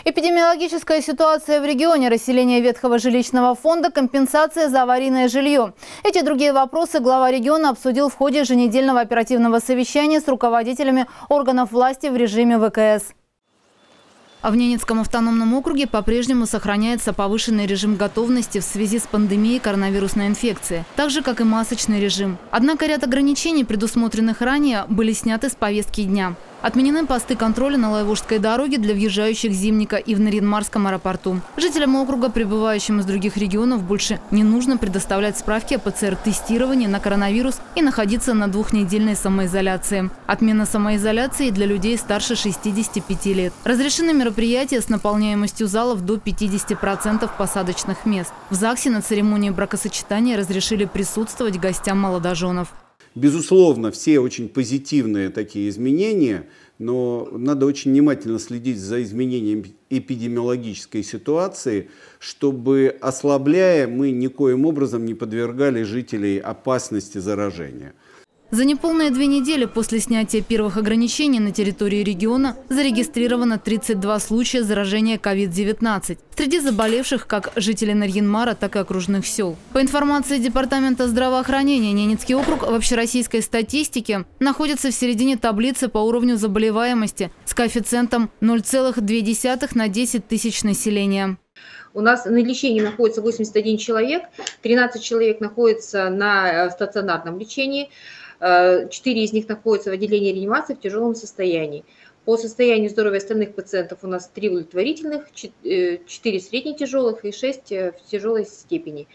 Эпидемиологическая ситуация в регионе, расселение ветхого жилищного фонда, компенсация за аварийное жилье. Эти и другие вопросы глава региона обсудил в ходе еженедельного оперативного совещания с руководителями органов власти в режиме ВКС. А в Ненецком автономном округе по-прежнему сохраняется повышенный режим готовности в связи с пандемией коронавирусной инфекции, так же, как и масочный режим. Однако ряд ограничений, предусмотренных ранее, были сняты с повестки дня. Отменены посты контроля на Лайвожской дороге для въезжающих с Зимника и в Нарьян-Марском аэропорту. Жителям округа, прибывающим из других регионов, больше не нужно предоставлять справки о ПЦР-тестировании на коронавирус и находиться на двухнедельной самоизоляции. Отмена самоизоляции для людей старше 65 лет. Разрешены мероприятия с наполняемостью залов до 50% посадочных мест. В ЗАГСе на церемонии бракосочетания разрешили присутствовать гостям молодоженов. Безусловно, все очень позитивные такие изменения, но надо очень внимательно следить за изменением эпидемиологической ситуации, чтобы, ослабляя, мы никоим образом не подвергали жителей опасности заражения. За неполные 2 недели после снятия первых ограничений на территории региона зарегистрировано 32 случая заражения COVID-19. Среди заболевших как жители Нарьян-Мара, так и окружных сел. По информации Департамента здравоохранения, Ненецкий округ в общероссийской статистике находится в середине таблицы по уровню заболеваемости с коэффициентом 0,2 на 10 тысяч населения. У нас на лечении находится 81 человек, 13 человек находится на стационарном лечении, 4 из них находятся в отделении реанимации в тяжелом состоянии. По состоянию здоровья остальных пациентов у нас 3 удовлетворительных, 4 средне-тяжелых и 6 в тяжелой степени.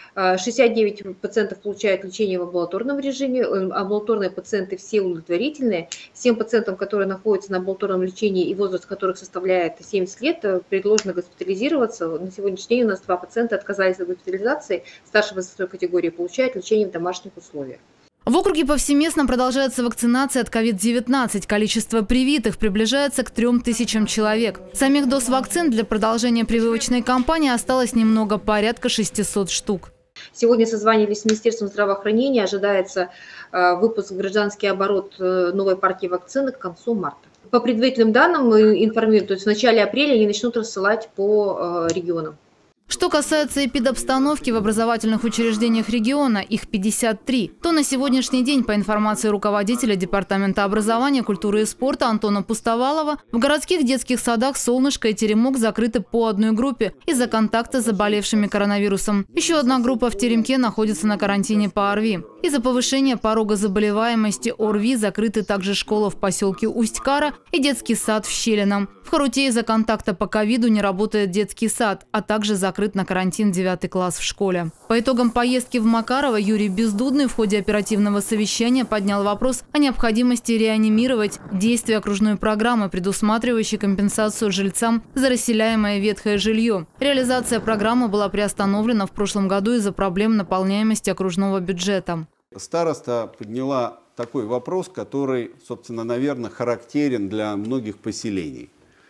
69 пациентов получают лечение в амбулаторном режиме, амбулаторные пациенты все удовлетворительные. 7 пациентам, которые находятся на амбулаторном лечении и возраст которых составляет 70 лет, предложено госпитализироваться. На сегодняшний день у нас 2 пациента отказались от госпитализации, старшей возрастной категории получают лечение в домашних условиях. В округе повсеместно продолжается вакцинация от COVID-19. Количество привитых приближается к 3000 человек. Самих доз вакцин для продолжения прививочной кампании осталось немного, порядка 600 штук. Сегодня созванивались с Министерством здравоохранения. Ожидается выпуск в гражданский оборот новой партии вакцины к концу марта. По предварительным данным информируют, то есть в начале апреля они начнут рассылать по регионам. Что касается эпидобстановки в образовательных учреждениях региона, их 53, то на сегодняшний день, по информации руководителя Департамента образования, культуры и спорта Антона Пустовалова, в городских детских садах «Солнышко» и «Теремок» закрыты по одной группе из-за контакта с заболевшими коронавирусом. Еще одна группа в «Теремке» находится на карантине по ОРВИ. Из-за повышения порога заболеваемости ОРВИ закрыты также школа в поселке Усть-Кара и детский сад в Щелином. В Харуте из-за контакта по ковиду не работает детский сад, а также закрыт на карантин 9 класс в школе. По итогам поездки в Макарово Юрий Бездудный в ходе оперативного совещания поднял вопрос о необходимости реанимировать действие окружной программы, предусматривающей компенсацию жильцам за расселяемое ветхое жилье. Реализация программы была приостановлена в прошлом году из-за проблем наполняемости окружного бюджета. Староста подняла такой вопрос, который, собственно, наверное, характерен для многих поселений.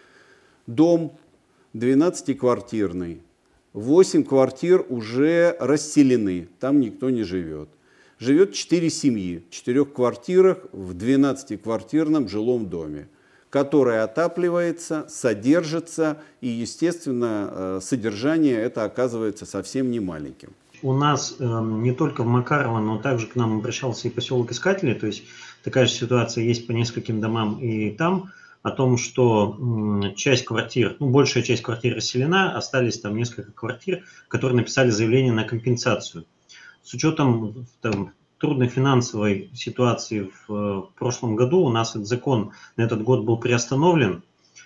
Дом 12-квартирный, 8 квартир уже расселены, там никто не живет. Живет 4 семьи в 4 квартирах в 12-квартирном жилом доме, который отапливается, содержится и, естественно, содержание это оказывается совсем не маленьким. У нас не только в Макарово, но также к нам обращался и поселок Искателей, то есть такая же ситуация есть по нескольким домам и там, о том, что часть квартир, большая часть квартир расселена, остались там несколько квартир, которые написали заявление на компенсацию. С учетом трудной финансовой ситуации в прошлом году у нас этот закон на этот год был приостановлен.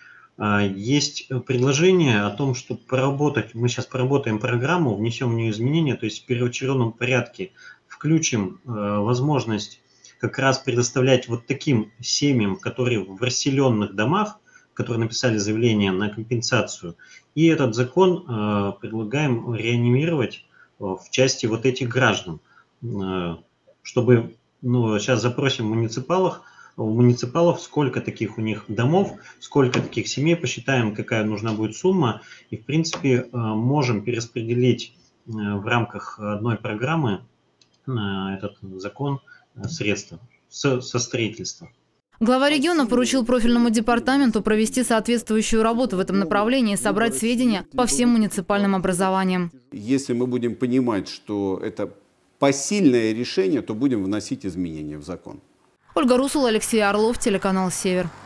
Есть предложение о том, чтобы поработать, мы сейчас поработаем программу, внесем в нее изменения, то есть в первоочередном порядке включим возможность как раз предоставлять вот таким семьям, которые в расселенных домах, которые написали заявление на компенсацию. И этот закон предлагаем реанимировать в части вот этих граждан, чтобы сейчас запросим у муниципалов, сколько таких у них домов, сколько таких семей, посчитаем, какая нужна будет сумма. И, в принципе, можем перераспределить в рамках одной программы этот закон средства со строительства. Глава региона поручил профильному департаменту провести соответствующую работу в этом направлении и собрать сведения по всем муниципальным образованиям. Если мы будем понимать, что это посильное решение, то будем вносить изменения в закон. Ольга Русул, Алексей Орлов, телеканал «Север».